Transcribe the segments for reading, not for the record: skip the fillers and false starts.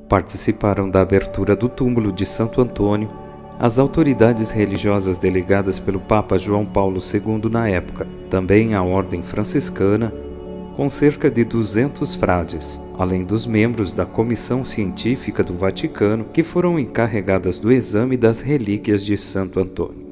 Participaram da abertura do túmulo de Santo Antônio as autoridades religiosas delegadas pelo Papa João Paulo II na época, também a Ordem Franciscana, com cerca de 200 frades, além dos membros da Comissão Científica do Vaticano, que foram encarregadas do exame das relíquias de Santo Antônio.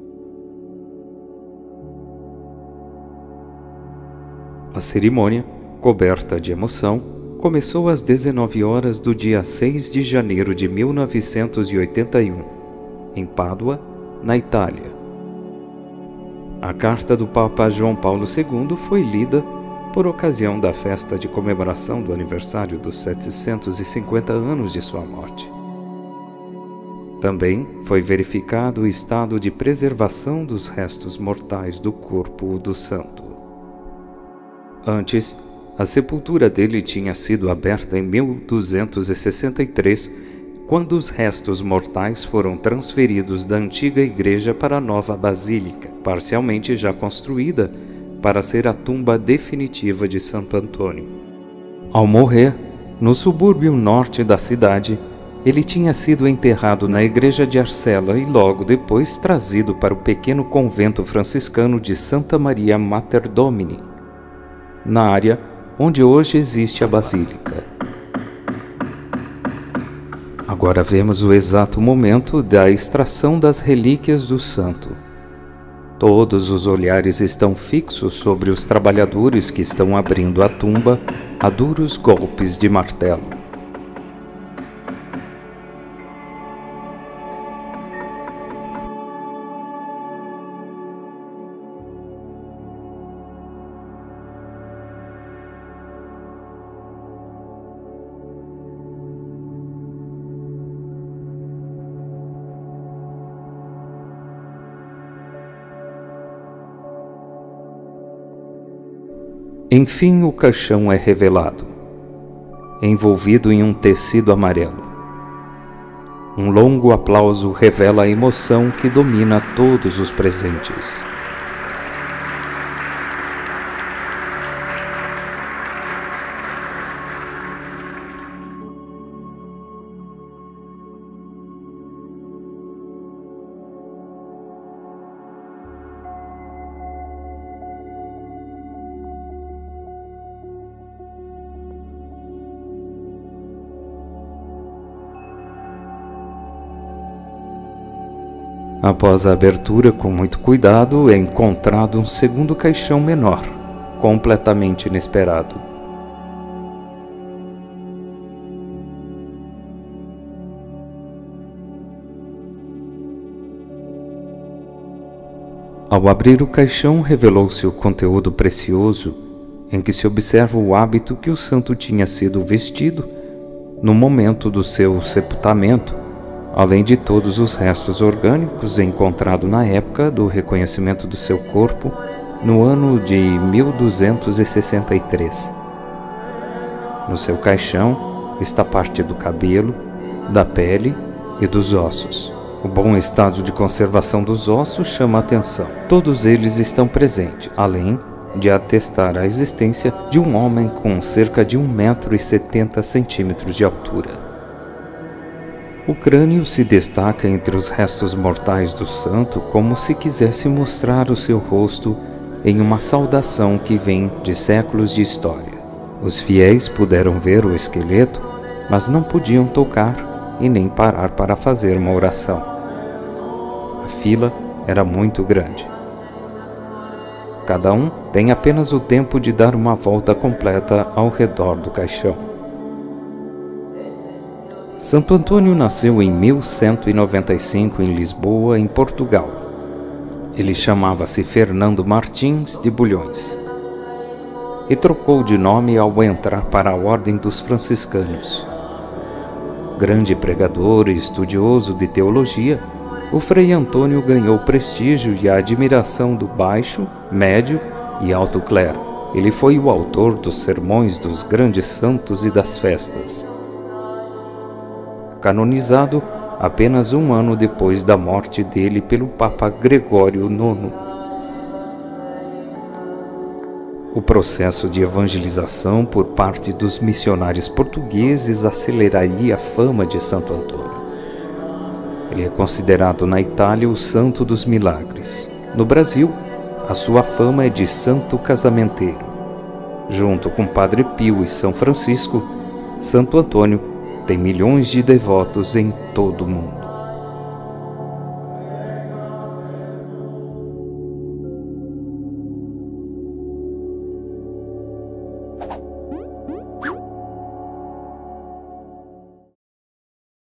A cerimônia, coberta de emoção, começou às 19 horas do dia 6 de janeiro de 1981, em Pádua, na Itália. A carta do Papa João Paulo II foi lida por ocasião da festa de comemoração do aniversário dos 750 anos de sua morte. Também foi verificado o estado de preservação dos restos mortais do corpo do santo. Antes, a sepultura dele tinha sido aberta em 1263, quando os restos mortais foram transferidos da antiga igreja para a nova basílica, parcialmente já construída, para ser a tumba definitiva de Santo Antônio. Ao morrer, no subúrbio norte da cidade, ele tinha sido enterrado na igreja de Arcela e logo depois trazido para o pequeno convento franciscano de Santa Maria Mater Domini, na área onde hoje existe a basílica. Agora vemos o exato momento da extração das relíquias do santo. Todos os olhares estão fixos sobre os trabalhadores que estão abrindo a tumba a duros golpes de martelo. Enfim, o caixão é revelado, envolvido em um tecido amarelo. Um longo aplauso revela a emoção que domina todos os presentes. Após a abertura, com muito cuidado, é encontrado um segundo caixão menor, completamente inesperado. Ao abrir o caixão, revelou-se o conteúdo precioso, em que se observa o hábito que o santo tinha sido vestido no momento do seu sepultamento, além de todos os restos orgânicos encontrados na época do reconhecimento do seu corpo, no ano de 1263. No seu caixão está parte do cabelo, da pele e dos ossos. O bom estado de conservação dos ossos chama a atenção. Todos eles estão presentes, além de atestar a existência de um homem com cerca de 1,70 m de altura. O crânio se destaca entre os restos mortais do santo como se quisesse mostrar o seu rosto em uma saudação que vem de séculos de história. Os fiéis puderam ver o esqueleto, mas não podiam tocar e nem parar para fazer uma oração. A fila era muito grande. Cada um tem apenas o tempo de dar uma volta completa ao redor do caixão. Santo Antônio nasceu em 1195 em Lisboa, em Portugal. Ele chamava-se Fernando Martins de Bulhões e trocou de nome ao entrar para a Ordem dos Franciscanos. Grande pregador e estudioso de teologia, o Frei Antônio ganhou prestígio e a admiração do baixo, médio e alto clero. Ele foi o autor dos sermões dos grandes santos e das festas. Canonizado apenas um ano depois da morte dele pelo Papa Gregório IX. O processo de evangelização por parte dos missionários portugueses aceleraria a fama de Santo Antônio. Ele é considerado na Itália o santo dos milagres. No Brasil, a sua fama é de santo casamenteiro. Junto com Padre Pio e São Francisco, Santo Antônio tem milhões de devotos em todo o mundo.